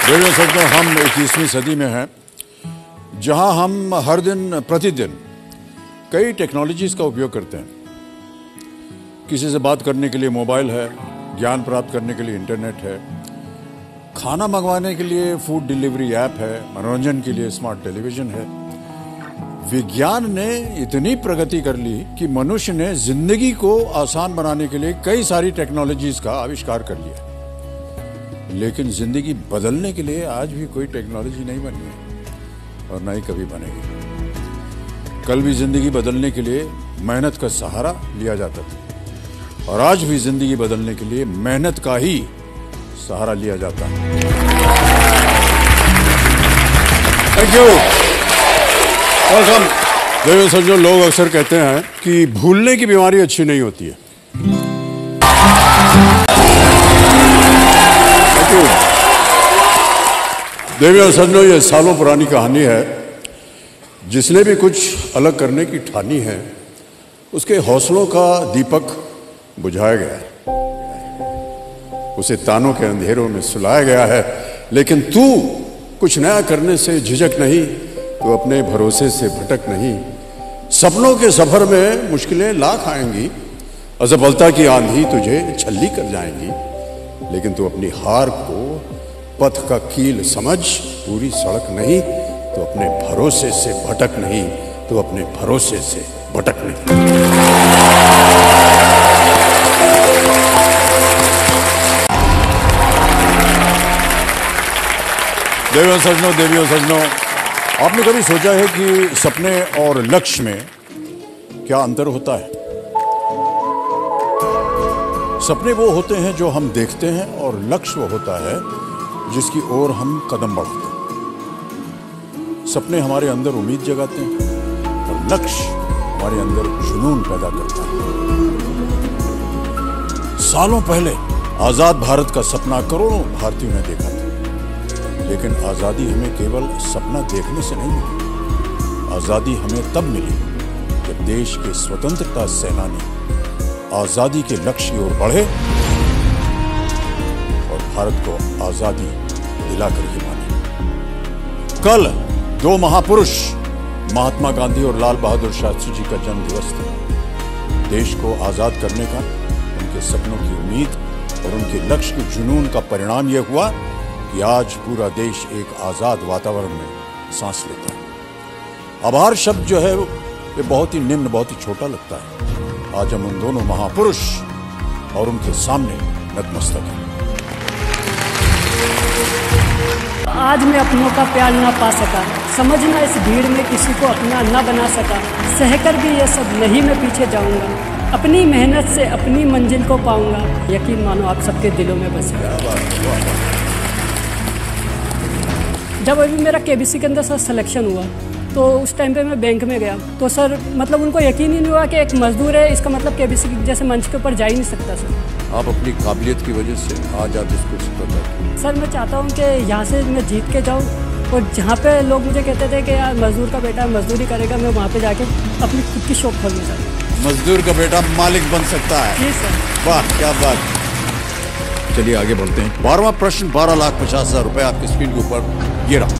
Radio सचमुच हम 21वीं सदी में हैं, जहां हम हर दिन प्रतिदिन कई टेक्नोलॉजीज का उपयोग करते हैं। किसी से बात करने के लिए मोबाइल है, ज्ञान प्राप्त करने के लिए इंटरनेट है, खाना मंगवाने के लिए फूड डिलीवरी ऐप है, मनोरंजन के लिए स्मार्ट टेलीविजन है। विज्ञान ने इतनी प्रगति कर ली कि मनुष्य ने जिंदगी को आसान बनाने के लिए कई सारी टेक्नोलॉजीज का आविष्कार कर लिया, लेकिन जिंदगी बदलने के लिए आज भी कोई टेक्नोलॉजी नहीं बनी है और न ही कभी बनेगी। कल भी जिंदगी बदलने के लिए मेहनत का सहारा लिया जाता था और आज भी जिंदगी बदलने के लिए मेहनत का ही सहारा लिया जाता है। Thank you, welcome. देखो सर, जो लोग अक्सर कहते हैं कि भूलने की बीमारी अच्छी नहीं होती है। देवी और सज्जनों, ये सालों पुरानी कहानी है। जिसने भी कुछ अलग करने की ठानी है, उसके हौसलों का दीपक बुझाया गया है, उसे तानों के अंधेरों में सुलाया गया है। लेकिन तू कुछ नया करने से झिझक नहीं, तो अपने भरोसे से भटक नहीं। सपनों के सफर में मुश्किलें लाख आएंगी, असफलता की आंधी तुझे छल्ली कर जाएंगी, लेकिन तू अपनी हार को पथ का कील समझ, पूरी सड़क नहीं तो अपने भरोसे से भटक नहीं, तो अपने भरोसे से भटक नहीं। देवियों सज्जनों, आपने कभी सोचा है कि सपने और लक्ष्य में क्या अंतर होता है? सपने वो होते हैं जो हम देखते हैं और लक्ष्य वो होता है जिसकी ओर हम कदम बढ़ाते हैं। सपने हमारे अंदर उम्मीद जगाते हैं और लक्ष्य हमारे अंदर जुनून पैदा करता है। सालों पहले आजाद भारत का सपना करोड़ों भारतीयों ने देखा था, लेकिन आजादी हमें केवल सपना देखने से नहीं मिली। आजादी हमें तब मिली जब देश के स्वतंत्रता सेनानी आजादी के लक्ष्य की ओर बढ़े और भारत को आजादी दिलाकर ही माने। कल दो महापुरुष महात्मा गांधी और लाल बहादुर शास्त्री जी का जन्म दिवस था। देश को आजाद करने का उनके सपनों की उम्मीद और उनके लक्ष्य के जुनून का परिणाम यह हुआ कि आज पूरा देश एक आजाद वातावरण में सांस लेता है। आभार शब्द जो है ये बहुत ही निम्न, बहुत ही छोटा लगता है। आज हम उन दोनों महापुरुष और उनके सामने नतमस्तक हैं। आज मैं अपनों का प्यार ना पा सका, समझना इस भीड़ में किसी को अपना ना बना सका। सहकर भी ये सब नहीं मैं पीछे जाऊंगा, अपनी मेहनत से अपनी मंजिल को पाऊंगा। यकीन मानो आप सबके दिलों में बसेगा। जब अभी मेरा केबीसी के अंदर सर सिलेक्शन हुआ तो उस टाइम पे मैं बैंक में गया, तो सर मतलब उनको यकीन ही नहीं हुआ कि एक मजदूर है, इसका मतलब केबीसी जैसे मंच के ऊपर जा ही नहीं सकता। सर आप अपनी काबिलियत की वजह से आज आप इस कुर्सी पर बैठे। सर मैं चाहता हूँ कि यहाँ से मैं जीत के जाऊँ और जहाँ पे लोग मुझे कहते थे कि यार मजदूर का बेटा मजदूरी करेगा, मैं वहाँ पे जाके अपनी खुद की शॉप खोलना चाहता हूँ। मजदूर का बेटा मालिक बन सकता है। जी सर। वाह, क्या बात। चलिए आगे बढ़ते हैं। 12वां प्रश्न, 12,50,000 रुपए आपकी स्क्रीन के ऊपर ये रहा।